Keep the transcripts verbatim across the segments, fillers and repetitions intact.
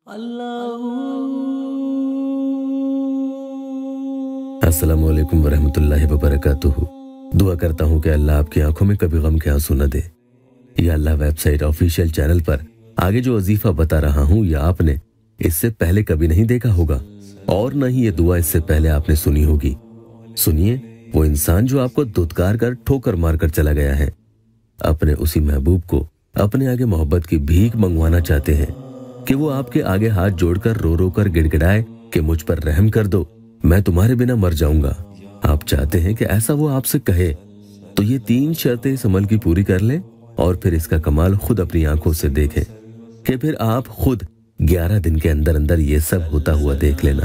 अस्सलामु अलैकुम वरहमतुल्लाहि वबरकातुहू। दुआ करता हूँ कि अल्लाह आपकी आंखों में कभी गम के आंसू न दे। या अल्लाह वेबसाइट ऑफिशियल चैनल पर आगे जो वजीफा बता रहा हूँ या आपने इससे पहले कभी नहीं देखा होगा और न ही ये दुआ इससे पहले आपने सुनी होगी। सुनिए, वो इंसान जो आपको दुत्कार कर ठोकर मार कर चला गया है, अपने उसी महबूब को अपने आगे मोहब्बत की भीख मंगवाना चाहते हैं कि वो आपके आगे हाथ जोड़कर रो रो कर गिड़गिड़ाए कि मुझ पर रहम कर दो, मैं तुम्हारे बिना मर जाऊंगा। आप चाहते हैं कि ऐसा वो आपसे कहे, तो ये तीन शर्तें इस अमल की पूरी कर लें और फिर इसका कमाल खुद अपनी आंखों से देखें कि फिर आप खुद ग्यारह दिन के अंदर अंदर ये सब होता हुआ देख लेना।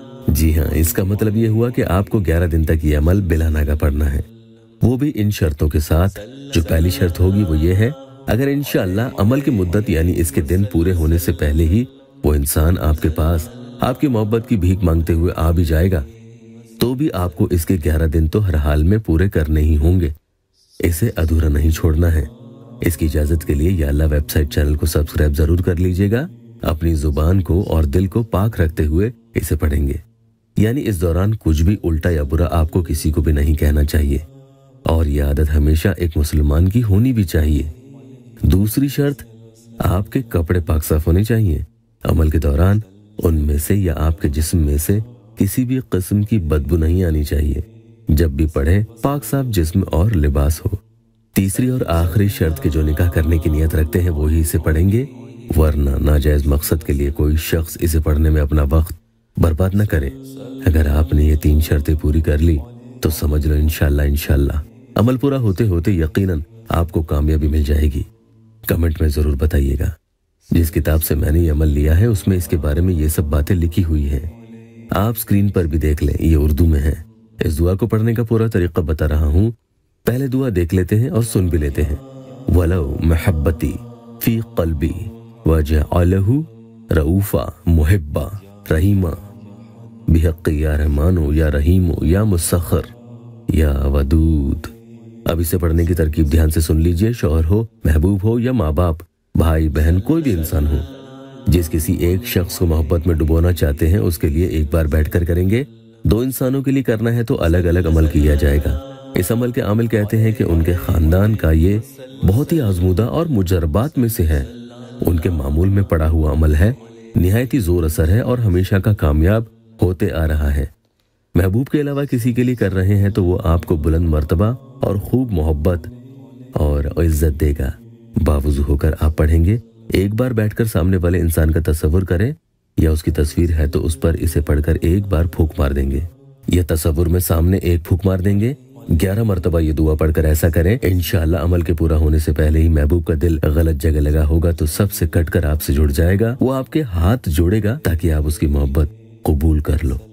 जी हाँ, इसका मतलब ये हुआ कि आपको ग्यारह दिन तक ये अमल बिला नागा पढ़ना है, वो भी इन शर्तों के साथ। जो पहली शर्त होगी वो ये है, अगर इंशाअल्लाह अमल की मुद्दत यानी इसके दिन पूरे होने से पहले ही वो इंसान आपके पास आपकी मोहब्बत की भीख मांगते हुए आ भी जाएगा, तो भी आपको इसके ग्यारह दिन तो हर हाल में पूरे करने ही होंगे। इसे अधूरा नहीं छोड़ना है। इसकी इजाजत के लिए या अल्लाह वेबसाइट चैनल को सब्सक्राइब जरूर कर लीजिएगा। अपनी जुबान को और दिल को पाक रखते हुए इसे पढ़ेंगे, यानी इस दौरान कुछ भी उल्टा या बुरा आपको किसी को भी नहीं कहना चाहिए, और यह आदत हमेशा एक मुसलमान की होनी भी चाहिए। दूसरी शर्त, आपके कपड़े पाक साफ होने चाहिए। अमल के दौरान उनमें से या आपके जिस्म में से किसी भी किस्म की बदबू नहीं आनी चाहिए। जब भी पढ़े पाक साफ जिस्म और लिबास हो। तीसरी और आखिरी शर्त के जो निकाह करने की नियत रखते हैं वो ही इसे पढ़ेंगे, वरना नाजायज मकसद के लिए कोई शख्स इसे पढ़ने में अपना वक्त बर्बाद न करे। अगर आपने ये तीन शर्तें पूरी कर ली तो समझ लो इंशाल्लाह इंशाल्लाह अमल पूरा होते होते यकीनन आपको कामयाबी मिल जाएगी। कमेंट में जरूर बताइएगा। जिस किताब से मैंने ये अमल लिया है उसमें इसके बारे में ये सब बातें लिखी हुई हैं। आप स्क्रीन पर भी देख लें, ये उर्दू में है। इस दुआ को पढ़ने का पूरा तरीका बता रहा हूँ। पहले दुआ देख लेते हैं और सुन भी लेते हैं। वलो महब्बती फी क़ल्बी वजअलहु रऊफा मुहिब्बा रहीमा बिहक़्क़ि या रहमानो या रहीमो या मुसख्खर या वदूद। अब इसे पढ़ने की तरकीब ध्यान से सुन लीजिए। शौहर हो, महबूब हो या माँ बाप, भाई बहन, कोई भी इंसान हो, जिस किसी एक शख्स को मोहब्बत में डुबोना चाहते हैं उसके लिए एक बार बैठकर करेंगे। दो इंसानों के लिए करना है तो अलग अलग अमल किया जाएगा। इस अमल के आमिल कहते हैं कि उनके खानदान का ये बहुत ही आजमूदा और मुजरबात में से है। उनके मामूल में पड़ा हुआ अमल है, निहायती जोर असर है और हमेशा का कामयाब होते आ रहा है। महबूब के अलावा किसी के लिए कर रहे हैं तो वो आपको बुलंद मर्तबा और खूब मोहब्बत और इज्जत देगा। बावजू होकर आप पढ़ेंगे। एक बार बैठकर सामने वाले इंसान का तस्वुर करें, या उसकी तस्वीर है तो उस पर इसे पढ़कर एक बार फूंक मार देंगे। यह तस्वुर में सामने एक फूंक मार देंगे। ग्यारह मरतबा ये दुआ पढ़कर ऐसा करें। इंशाअल्लाह अमल के पूरा होने से पहले ही महबूब का दिल गलत जगह लगा होगा तो सबसे कटकर आपसे जुड़ जाएगा। वो आपके हाथ जोड़ेगा ताकि आप उसकी मोहब्बत कबूल कर लो।